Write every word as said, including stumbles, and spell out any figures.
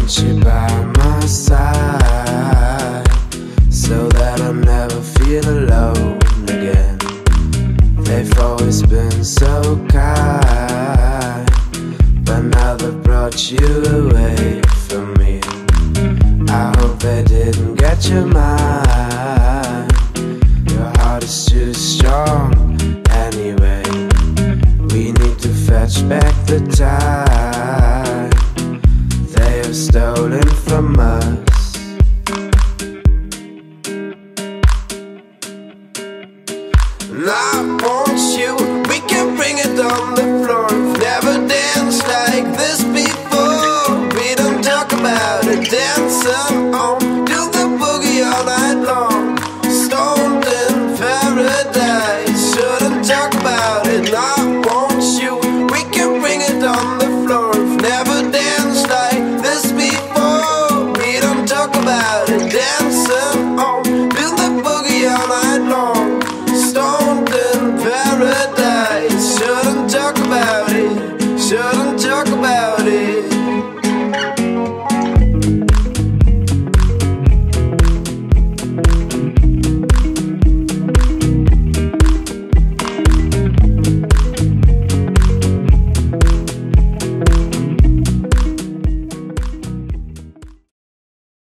want you by my side, so that I'll never feel alone again. They've always been so kind, but now they've brought you away from me. I hope they didn't get your mind. Your heart is too strong anyway. We need to fetch back the time they have stolen from us. And I want you, we can bring it on the floor. We've never danced like this before. We don't talk about it, dance some